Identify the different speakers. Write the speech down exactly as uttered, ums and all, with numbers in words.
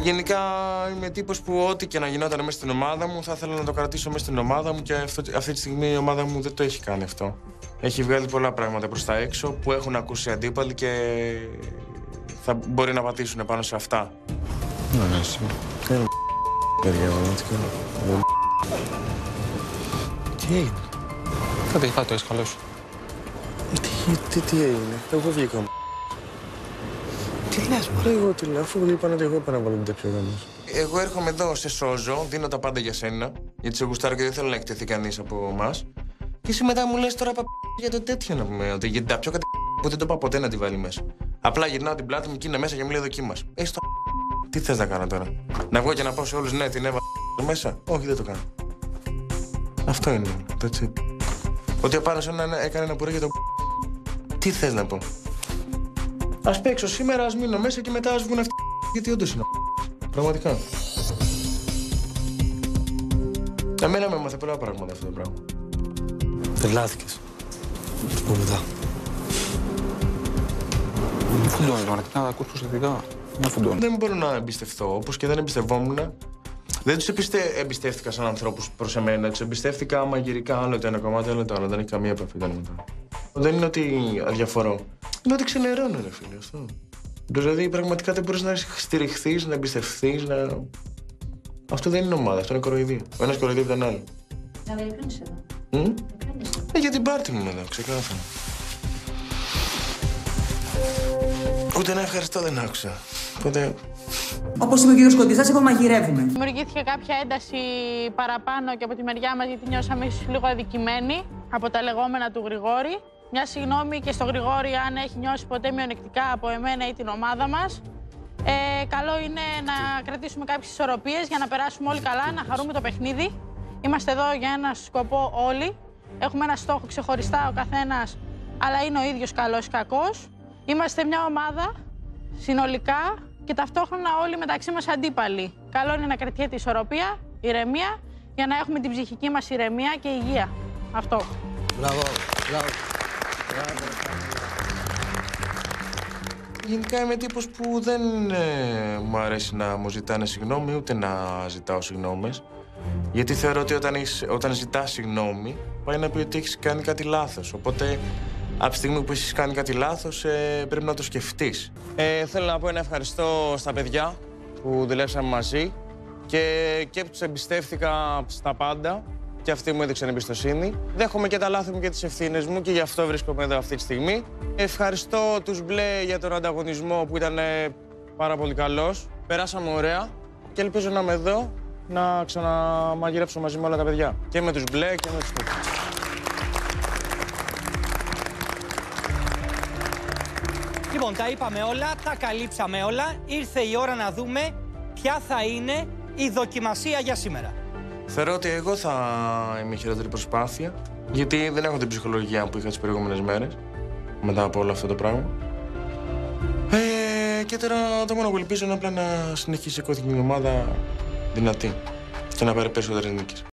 Speaker 1: Γενικά είμαι τύπος που ό,τι και να γινόταν μέσα στην ομάδα μου θα ήθελα να το κρατήσω μέσα στην ομάδα μου και αυτό, αυτή τη στιγμή η ομάδα μου δεν το έχει κάνει αυτό. Έχει βγάλει πολλά πράγματα προς τα έξω που έχουν ακούσει αντίπαλοι και θα μπορεί να πατήσουν πάνω σε αυτά.
Speaker 2: Ναι, ναι, εσύ. Έλα, παιδιά, πραγματικά. Τι έγινε?
Speaker 3: Κάτι, κάτι, είσαι καλός.
Speaker 2: Τι, τι, τι έγινε? Εγώ βγήκα. Τι λες, μωρέ, εγώ τι λέω, αφού είπαν ότι εγώ είπα να βάλω την τέτοιο γάμος.
Speaker 1: Εγώ έρχομαι εδώ, σε σώζω, δίνω τα πάντα για σένα, γιατί σε γουστάρω και δεν θέλω να εκτεθεί κανείς από εμάς. Και εσύ μετά μου λες τώρα πα για το τέτοιο να πούμε, ότι για τα πιο κατ' που δεν το πάω ποτέ να τη βάλει μέσα. Απλά γυρνάω την πλάτη μου και είναι μέσα και μου λέει δοκίμας. Ε, στο τι θες να κάνω τώρα? Να βγω και να πω σε όλους ναι, την έβαλα μέσα? Όχι, δεν το κάνω. Αυτό είναι, το έτσι. Ότι ο Πάνος έκανε ένα πουρέ για το τι θες να πω? Ας παίξω σήμερα, ας μείνω μέσα και μετά ας βγουν αυτοί γιατί όντως είναι πραγματικά. Εμένα με έμαθε πολλά πράγματα αυτό το πράγμα.
Speaker 2: Τρελάθηκες. Θα πω μετά.
Speaker 3: Μην φουντώνεις, μαλακά, να ακούς προσεκτικά. Μην φουντώνεις.
Speaker 1: Δεν μπορώ να εμπιστευτώ, όπως και δεν εμπιστευόμουν. Δεν τους εμπιστε... εμπιστεύτηκα σαν ανθρώπους προς εμένα. Τους εμπιστεύτηκα μαγειρικά, άλλο το ένα κομμάτι, άλλο το άλλο. Δεν έχει καμία επαφή το ένα με το άλλο. Δεν είναι ότι αδιαφορώ. Είναι ότι ξενερώνω, ρε φίλε, αυτό. Δηλαδή, πραγματικά δεν μπορείς να στηριχθείς, να εμπιστευθείς, να... Αυτό δεν είναι ομάδα, αυτό είναι κοροϊδία. Ο ένας κοροϊδεύει τον άλλο.
Speaker 4: Αλλά έκανες εδώ.
Speaker 1: Mm? Ε, για την πάρτι μου εδώ, ξεκάθαρα. Ούτε ένα ευχαριστώ δεν άκουσα. Οπότε...
Speaker 5: Όπως είπε ο κύριος Κοντιζάς, εγώ μαγειρεύουμε.
Speaker 4: Δημιουργήθηκε κάποια ένταση παραπάνω και από τη μεριά μας, γιατί νιώσαμε ίσως λίγο αδικημένοι από τα λεγόμενα του Γρηγόρη. Μια συγγνώμη και στο Γρηγόρη αν έχει νιώσει ποτέ μειονεκτικά από εμένα ή την ομάδα μας. Ε, καλό είναι να κρατήσουμε κάποιες ισορροπίες για να περάσουμε όλοι καλά, να χαρούμε το παιχνίδι. Είμαστε εδώ για ένα σκοπό όλοι. Έχουμε ένα στόχο ξεχωριστά ο καθένας, αλλά είναι ο ίδιος καλός ή κακός. Είμαστε μια ομάδα συνολικά και ταυτόχρονα όλοι μεταξύ μας αντίπαλοι. Καλό είναι να κρατιέται ισορροπία, ηρεμία, για να έχουμε την ψυχική μας ηρεμία και υγεία. Αυτό.
Speaker 2: Μπράβο, μπράβο.
Speaker 1: Γενικά είμαι τύπος που δεν ε, μου αρέσει να μου ζητάνε συγγνώμη, ούτε να ζητάω συγγνώμες. Γιατί θεωρώ ότι όταν, έχεις, όταν ζητάς συγγνώμη, πάει να πει ότι έχεις κάνει κάτι λάθος. Οπότε, από τη στιγμή που έχεις κάνει κάτι λάθος, ε, πρέπει να το σκεφτείς. Ε, θέλω να πω ένα ευχαριστώ στα παιδιά που δουλέψαμε μαζί και, και που τους εμπιστεύτηκα στα πάντα. Και αυτοί μου έδειξαν εμπιστοσύνη. Δέχομαι και τα λάθη μου και τις ευθύνες μου και γι' αυτό βρίσκομαι εδώ αυτή τη στιγμή. Ευχαριστώ τους μπλε για τον ανταγωνισμό που ήταν πάρα πολύ καλός. Περάσαμε ωραία και ελπίζω να είμαι εδώ να ξαναμαγειρεύσω μαζί με όλα τα παιδιά. Και με τους μπλε και με τους τούτους.
Speaker 6: Λοιπόν, τα είπαμε όλα, τα καλύψαμε όλα. Ήρθε η ώρα να δούμε ποια θα είναι η δοκιμασία για σήμερα.
Speaker 1: Θεωρώ ότι εγώ θα είμαι η χειρότερη προσπάθεια, γιατί δεν έχω την ψυχολογία που είχα τις προηγούμενες μέρες, μετά από όλο αυτό το πράγμα. Ε, και τώρα το μόνο που ελπίζω είναι απλά να συνεχίσει η κόκκινη ομάδα δυνατή και να πάρει περισσότερες νίκες.